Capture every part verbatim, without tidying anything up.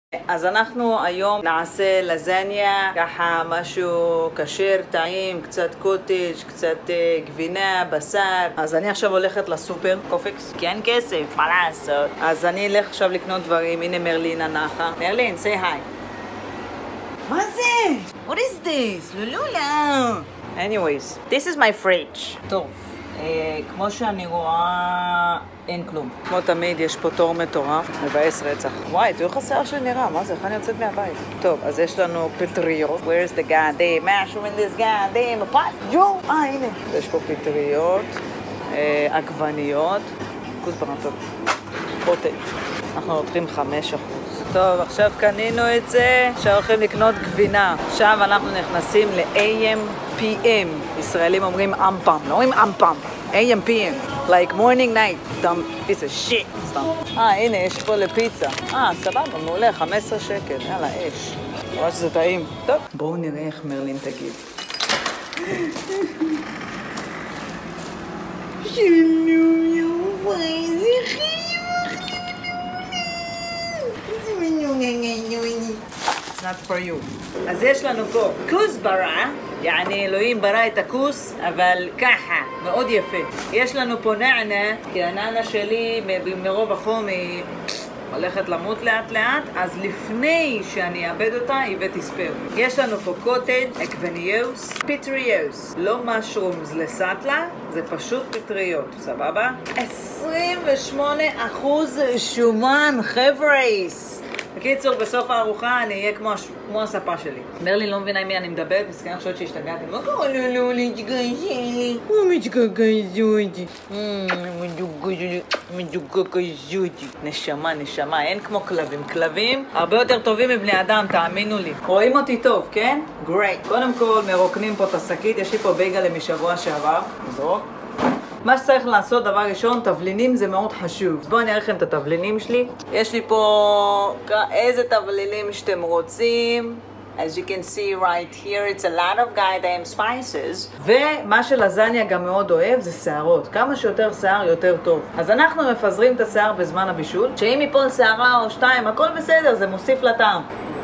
אז אנחנו היום נעשה לזניה, ככה משהו כשר, טעים, קצת קוטג', קצת גבינה, בשר. אז אני עכשיו הולכת לסופר, קופקס, כי אין כסף, מה לעשות? אז אני אלך עכשיו לקנות דברים, הנה מרלין הנחה. מרלין, say hi. מה זה? What is this? לולולה. Anyways, this is my fridge. טוב, אה, כמו שאני רואה, אין כלום. כמו תמיד, יש פה תור מטורף, מבאס רצח. וואי, תראו איך השיער שלי נראה, מה זה? איך אני יוצאת מהבית? טוב, אז יש לנו פטריות. Where's the goddamn mushroom in this goddamn pot? יו! אה, הנה. יש פה פטריות, אה, עגבניות, כוסברה, קוטג'. אנחנו לוקחים חמישה אחוז. טוב, עכשיו קנינו את זה, עכשיו הולכים לקנות גבינה. עכשיו אנחנו נכנסים ל-A M P M. ישראלים אומרים אמפם, לא אומרים אמפם. A M P M, like morning night, dumb piece of shit. סתם. אה, הנה, יש פה לפיצה. אה, סבבה, מעולה, חמישה עשר שקל. יאללה, אש. רואה שזה טעים. טוב. בואו נראה איך מרלין תגיד. שלום, יום, איזה חיים. It's not for you. אז יש לנו פה כוסברה, יעני אלוהים ברא את הכוס, אבל ככה, מאוד יפה. יש לנו פה נענה, כי הנענה שלי מרוב החום היא הולכת למות לאט לאט, אז לפני שאני אאבד אותה, הבאתי ספר. יש לנו פה קוטג', עגבניוס, פטריוס, לא משרומס לסטלה, זה פשוט פטריות, סבבה? עשרים ושמונה אחוז שומן, חבר'ייס! בקיצור, בסוף הארוחה אני אהיה כמו, כמו הספה שלי. מרלין לא מבינה עם מי אני מדברת, מסכנה חושבת שהשתגעתי. מה קורה? לא, לא, להתגזי. הוא מתגזותי. מתגזותי. נשמה, נשמה. אין כמו כלבים. כלבים הרבה יותר טובים מבני אדם, תאמינו לי. רואים אותי טוב, כן? Great. קודם כל, מרוקנים פה את השקית. יש לי פה בייגלה משבוע שעבר. זרוק. מה שצריך לעשות, דבר ראשון, תבלינים זה מאוד חשוב. אז בואו אני אראה לכם את התבלינים שלי. יש לי פה איזה תבלינים שאתם רוצים. As you can see right here, it's a lot of goddamn spices. ומה שלזניה גם מאוד אוהב זה שערות. כמה שיותר שיער יותר טוב. אז אנחנו מפזרים את השיער בזמן הבישול. שאם יפול שערה או שתיים, הכל בסדר, זה מוסיף לטעם.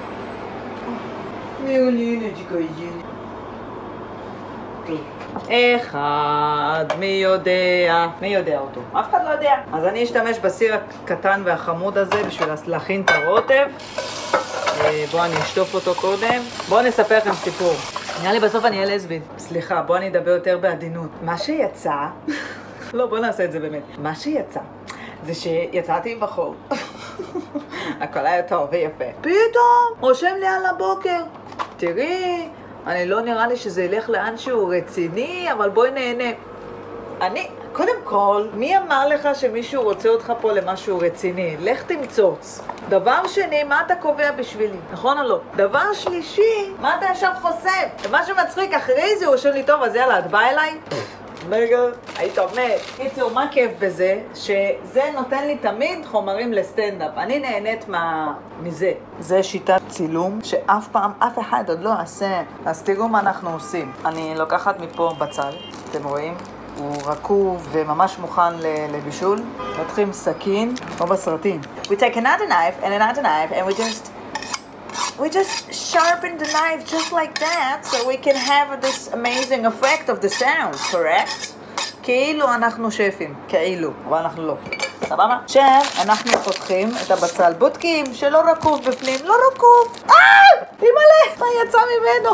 אחד, מי יודע? מי יודע אותו? אף אחד לא יודע. אז אני אשתמש בסיר הקטן והחמוד הזה בשביל להכין את הרוטב. בואו אני אשטוף אותו קודם. בואו נספר לכם סיפור. נראה לי בסוף אני אהיה לסבית. סליחה, בואו אני אדבר יותר בעדינות. מה שיצא... לא, בואו נעשה את זה באמת. מה שיצא זה שיצאתי עם בחור. הכל היה טוב ויפה. פתאום רושם לי על הבוקר. תראי... אני לא נראה לי שזה ילך לאן שהוא רציני, אבל בואי נהנה. אני, קודם כל, מי אמר לך שמישהו רוצה אותך פה למשהו רציני? לך תמצוץ. דבר שני, מה אתה קובע בשבילי? נכון או לא? דבר שלישי, מה אתה ישר חושף? ומה שמצחיק אחרי זה, הוא יושב לי טוב, אז יאללה, את באה אליי? מגה, היית עומד. קיצור, מה כיף בזה? שזה נותן לי תמיד חומרים לסטנדאפ. אני נהנית מה... מזה. זה שיטת צילום שאף פעם אף אחד עוד לא עשה. אז תראו מה אנחנו עושים. אני לוקחת מפה בצל, אתם רואים? הוא רקוב וממש מוכן לבישול. לוקחים סכין, כמו בסרטים. We take another knife and another knife and we just... We just sharpen the knife just like that so we can have this amazing effect of the sound, correct? כאילו אנחנו שפים, כאילו, אבל אנחנו לא. סבבה? שאנחנו פותחים את הבצל, בודקים שלא רקוב בפנים, לא רקוב. אה! אימא'לה, מה יצא ממנו?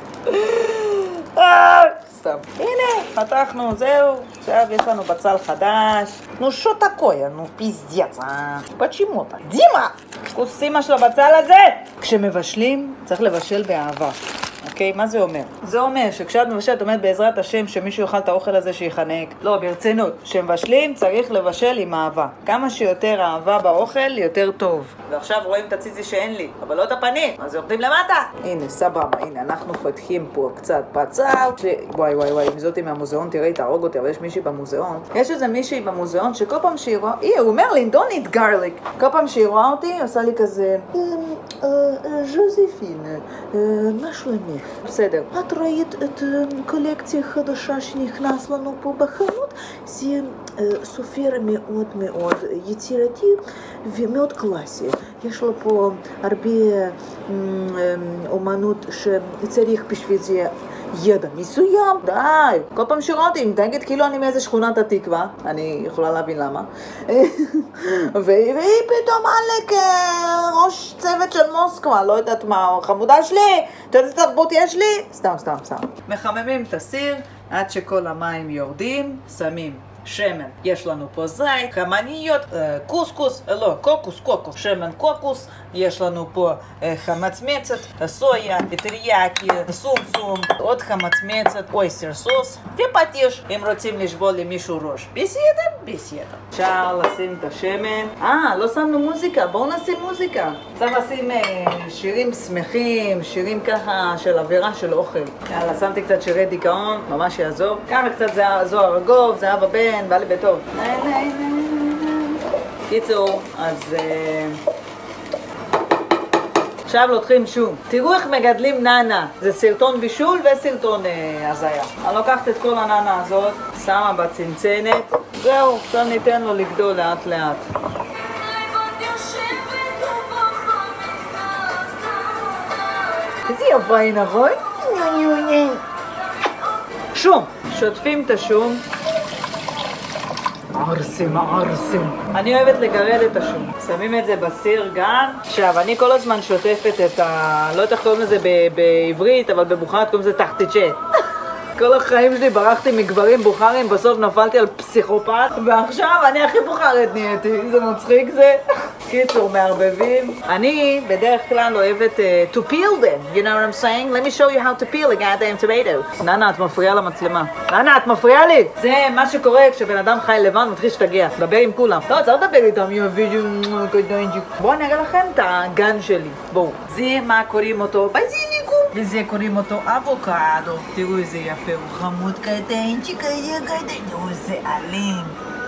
אה! סתם. הנה, פתחנו, זהו. עכשיו יש לנו בצל חדש. נו, שו такое? נו, פיזדיאץ. почему так? דימה! כוסימה של הבצל הזה! כשמבשלים, צריך לבשל באהבה. אוקיי? מה זה אומר? זה אומר שכשאת מבשלת, עומד בעזרת השם שמישהו יאכל את האוכל הזה שיחנק. לא, ברצינות. כשמבשלים צריך לבשל עם אהבה. כמה שיותר אהבה באוכל, יותר טוב. ועכשיו רואים את הציצי שאין לי, אבל לא את הפנים. אז יורדים למטה. הנה, סבבה. הנה, אנחנו פותחים פה קצת בצל. ש... וואי, וואי, וואי, אם זאתי מהמוזיאון, תראי, תהרוג אותי, אבל יש מישהי במוזיאון. יש איזה מישהי במוזיאון שכל פעם שהיא רואה... אי, הוא אומר לי, don't eat garlic. כל פעם שהיא רואה אותי, עושה לי כזה... ז'וזפינה, מה שלומך? טכני. בסדר. את ראית את קולקציה חדשה שנכנס לנו פה בחנות? זה סופר מאוד מאוד יצירתי ומאוד קלאסי. יש לו פה הרבה אומנות שצריך בשביל זה ידע מסוים. די, כל פעם שרותי, אם תגיד כאילו אני מאיזה שכונת התקווה, אני יכולה להבין למה. והיא פתאום עלק ראש צוות של מוסקבה, לא יודעת מה, חמודה שלי, אתה יודעת איזה תרבות יש לי? סתם, סתם, סתם. מחממים את הסיר עד שכל המים יורדים, שמים שמן. יש לנו פה זית, חמניות, קוסקוס, לא, קוקוס, קוקוס, שמן קוקוס, יש לנו פה חמצמצת, סויה, טריאקי, סומסום, עוד חמצמצת, אויסטר סוס, ופטיש, אם רוצים לשבור למישהו ראש. בסדר? בסדר. אפשר לשים את השמן. אה, לא שמנו מוזיקה, בואו נשים מוזיקה. צריך לשים שירים שמחים, שירים ככה של אווירה של אוכל. יאללה, שמתי קצת שירי דיכאון, ממש יעזור. ככה קצת זוהר ארגוב, זהבה בן, בא לי בטוב. קיצור, אז עכשיו לוקחים שום. תראו איך מגדלים ננה. זה סרטון בישול וסרטון הזיה. אני לוקחת את כל הננה הזאת, שמה בצנצנת. זהו, עכשיו ניתן לו לגדול לאט לאט. איזה יפה היא, נכון? שום. שוטפים את השום. ערסים, ערסים. אני אוהבת לגרד את השום. שמים את זה בסיר גם. עכשיו, אני כל הזמן שוטפת את ה... לא יודעת איך קוראים לזה בעברית, אבל בבוכרית קוראים לזה תחתיצ'ה. כל החיים שלי ברחתי מגברים בוכרים, בסוף נפלתי על פסיכופת, ועכשיו אני הכי בוכרת נהייתי. זה מצחיק זה. קיצור, מערבבים. אני בדרך כלל אוהבת uh, to peel them, you know what I'm saying? Let me show you how to peel a goddamn tomato. ננה, את מפריעה למצלמה. ננה, את מפריעה לי! זה מה שקורה כשבן אדם חי לבן מתחיל שתגיע. דבר עם כולם. לא, צריך לדבר איתם, יבידו, קדנג'י. בואו נראה לכם את הגן שלי. בואו. זה מה קוראים אותו? בזיליקום. וזה קוראים אותו אבוקדו. תראו איזה יפה, הוא חמוד קטנצ'י, קטנצ'י, זה אלים.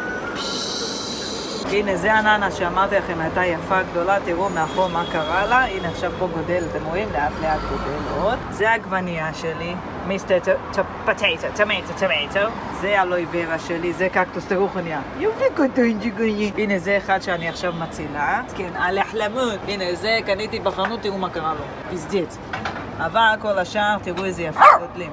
הנה, זה הננה שאמרתי לכם, הייתה יפה גדולה, תראו מאחור מה קרה לה. הנה, עכשיו פה גודל, אתם רואים? לאט לאט גודל עוד. זה הגווניה שלי, מיסטר פוטטו, טומטו, טומטו. זה הלוי ורה שלי, זה קקטוס, תראו איך הוא נהיה. יופי קטנצ'י קטנצ'י. הנה, זה אחד שאני עכשיו מצילה. כן, על החלמות. הנה, זה קניתי בחנות, תראו מה קרה לו. פזדיץ. אבל כל השאר, תראו איזה יפה גודלים.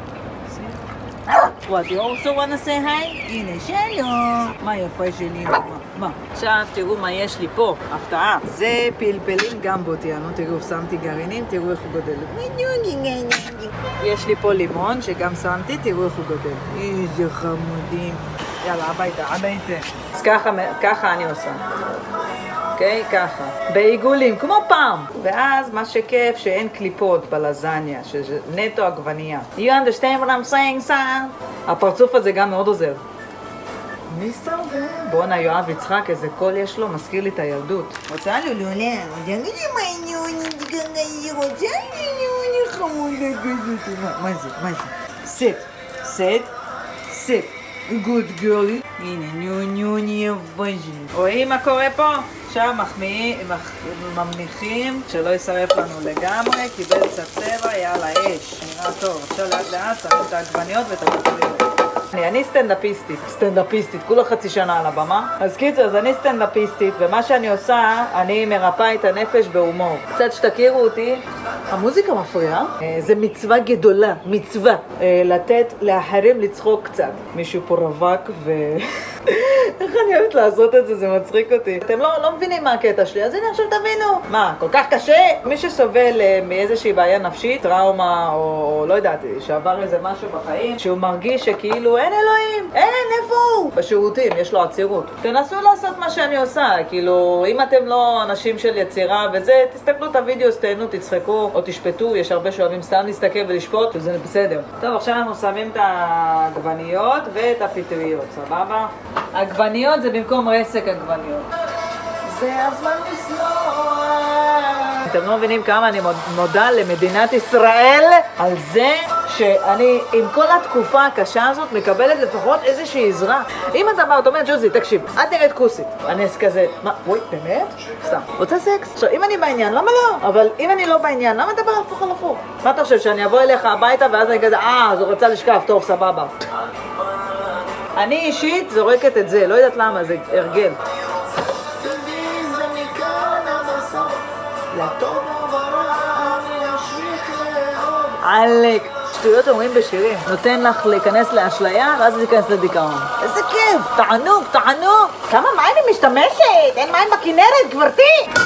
What, you also want to say hi? הנה, שלום. מה יפה שלי? מה? עכשיו תראו מה יש לי פה, הפתעה. זה פלפלים גמבוטיאנו, תראו, שמתי גרעינים, תראו איך הוא גודל. יש לי פה לימון שגם שמתי, תראו איך הוא גודל. איזה חמודים. יאללה, הביתה, הביתה. אז ככה, ככה אני עושה. אוקיי? ככה. בעיגולים, כמו פעם. ואז מה שכיף שאין קליפות בלזניה, שזה נטו עגבנייה. You understand what I'm saying, son? הפרצוף הזה גם מאוד עוזר. מיסטר בן. בואנה, יואב יצחק, איזה קול יש לו, מזכיר לי את הילדות. רוצה לולולן, תגידי מה עניוני, תגידי, רוצה עניוני חמודה כזאת. מה זה? מה זה? sit, sit, sit. good girl. הנה, ניוני יבז'י. רואים מה קורה פה? עכשיו ממניחים שלא יישרף לנו לגמרי, קיבל קצת צבע, יאללה, אש. נראה טוב. עכשיו לאט לאט שמים את העגבניות ואת הפטריות. אני סטנדאפיסטית, סטנדאפיסטית, כולה חצי שנה על הבמה. אז קיצור, אז אני סטנדאפיסטית, ומה שאני עושה, אני מרפאה את הנפש בהומור. קצת שתכירו אותי, המוזיקה מפריעה. זה מצווה גדולה, מצווה, לתת לאחרים לצחוק קצת. מישהו פה רווק ו... איך אני אוהבת לעשות את זה, זה מצחיק אותי. אתם לא, לא מבינים מה הקטע שלי, אז הנה עכשיו תבינו. מה, כל כך קשה? מי שסובל מאיזושהי בעיה נפשית, טראומה, או, או לא יודעת, שעבר איזה משהו בחיים, שהוא מרגיש שכאילו אין אלוהים, אין, איפה הוא? בשירותים, יש לו עצירות. תנסו לעשות מה שאני עושה, כאילו, אם אתם לא אנשים של יצירה וזה, תסתכלו את הוידאו, תהנו, תצחקו, או תשפטו, יש הרבה שאוהבים סתם להסתכל ולשפוט, וזה בסדר. טוב, עכשיו אנחנו שמים את העגבניות ואת הפטריות, סבבה? עגבניות זה במקום רסק עגבניות. זה הזמן לסלוח. אתם לא מבינים כמה אני מודה למדינת ישראל על זה שאני עם כל התקופה הקשה הזאת מקבלת לפחות איזושהי עזרה. אם אתה בא, אתה אומר, ג'וזי, תקשיב, את נראית כוסית. אני אעשה כזה, מה, וואי, באמת? סתם. רוצה סקס? עכשיו, אם אני בעניין, למה לא? אבל אם אני לא בעניין, למה אתה בא להפוך על הפוך? מה אתה חושב, שאני אבוא אליך הביתה ואז אני כזה, אה, אז הוא רוצה לשכב, טוב, סבבה. אני אישית זורקת את זה, לא יודעת למה, זה הרגל. עלק, שטויות אומרים בשירים. נותן לך להיכנס לאשליה, ואז להיכנס לדיכאון. איזה כיף, תענוג, תענוג. כמה מים היא משתמשת? אין מים בכנרת, גברתי!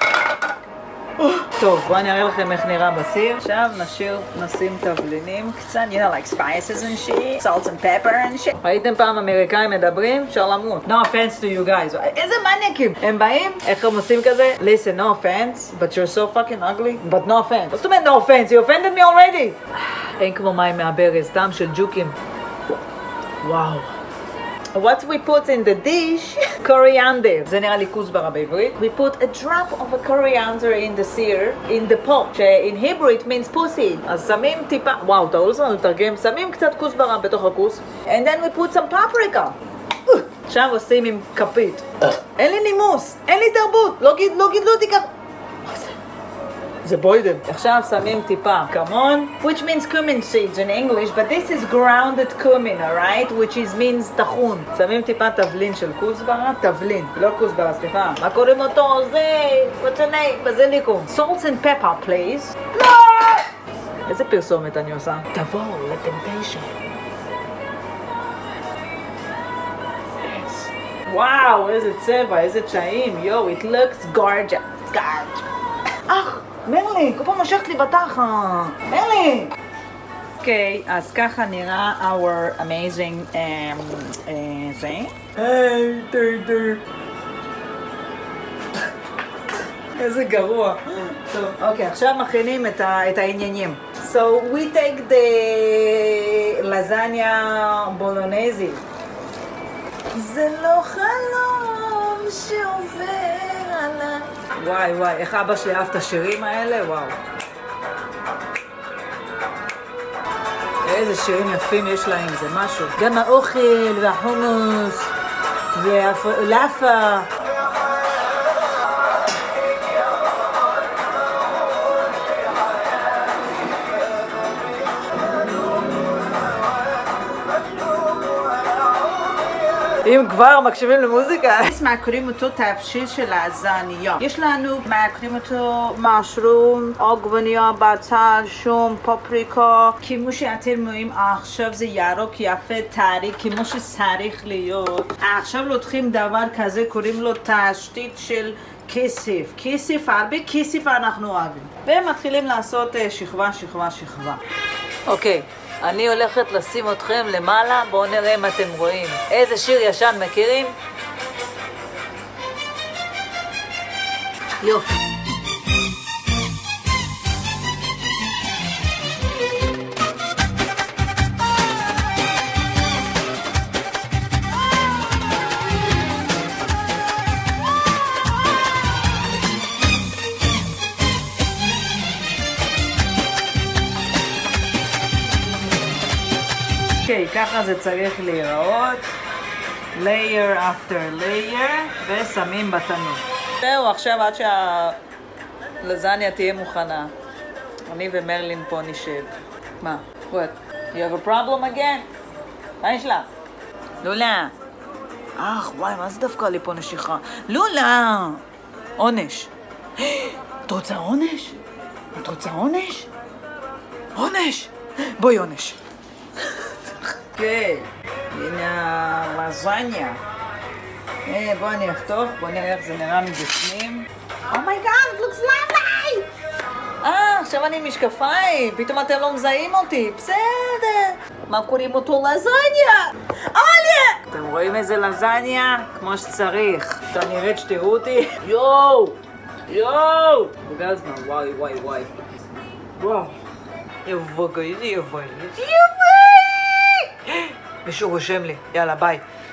טוב, בואו אני אראה לכם איך נראה בסיר. עכשיו נשאיר, נשים תבלינים קצת, you know, like spices and shit, salt and pepper and shit. ראיתם פעם אמריקאים מדברים? אפשר למות. No offense to you guys. איזה מניאקים. הם באים, איך הם עושים כזה? Listen, no offense, but you're so fucking ugly, but no offense. זאת אומרת no offense, you offended me already. אין כמו מים מהברז, טעם של ג'וקים. וואו. What we put in the dish, coriander. זה נראה לי כוסברה בעברית. We put a drop of a coriander in the sear, in the pot, ש-in Hebrew it means pussy. אז שמים טיפה, וואו, תראו לזה לתרגם, שמים קצת כוסברה בתוך הכוס. And then we put some paprika. עכשיו עושים עם כפית. אין לי נימוס, אין לי תרבות, לא גידלו אותי ככה. זה בוידן. עכשיו שמים טיפה כמון, which means cumin seeds in English, but this is grounded cumin, alright? which is means טחון. שמים טיפה תבלין של כוסברה, תבלין, לא כוסברה, סליחה. מה קוראים אותו? זה, what's the name? בזיליקום. Salt and pepper, please. לא! איזה פרסומת אני עושה? תבואו לטמפטיישן. וואו, איזה צבע, איזה צ'עים, יו, it looks gorgeous. gorgeous. אך! מרלי, כל פעם מושכת לי בתחת. מרלי! אוקיי, אז ככה נראה our amazing זה. היי, די, די. איזה גרוע. טוב, אוקיי, עכשיו מכינים את העניינים. So we take the lasagna bolognese. זה לא חלום שעובר עליי. וואי וואי, איך אבא שלי אהב את השירים האלה? וואו. איזה שירים יפים יש להם, זה משהו. גם האוכל והחומוס והלאפה. אם כבר מקשיבים למוזיקה. מעקרים אותו תבשיל של הזניה. יש לנו מעקרים אותו משרום, עגבנייה, בצל, שום, פפריקה. כמו שאתם רואים עכשיו זה ירוק יפה טרי, כמו שצריך להיות. עכשיו לוקחים דבר כזה, קוראים לו תשתית של כסף. כסף, הרבה כסף אנחנו אוהבים. ומתחילים לעשות שכבה, שכבה, שכבה. אוקיי. אני הולכת לשים אתכם למעלה, בואו נראה אם אתם רואים. איזה שיר ישן מכירים? יופי. אוקיי, ככה זה צריך להיראות, layer after layer, ושמים בתנור. זהו, עכשיו עד שהלזניה תהיה מוכנה. אני ומרלין פה נשב. מה? What? You have a problem again? מה יש לה? לולה. אך, וואי, מה זה דווקא לי פה נשיכה? לולה! עונש. את רוצה עונש? את רוצה עונש? עונש! בואי עונש. אוקיי, הנה הלזניה. בואו אני אחתוך, בואו נראה איך זה נראה מבפנים. אומייגאד, it looks lovely! אה, עכשיו אני עם משקפיים, פתאום אתם לא מזהים אותי, בסדר. מה קוראים אותו? לזניה! אוליה! אתם רואים איזה לזניה? כמו שצריך. אתה נראית שתראו אותי? יואו! יואו! בגזמה, וואי וואי וואי. וואו. יבוא גאי, יבוא, יבוא! מישהו רושם לי, יאללה ביי.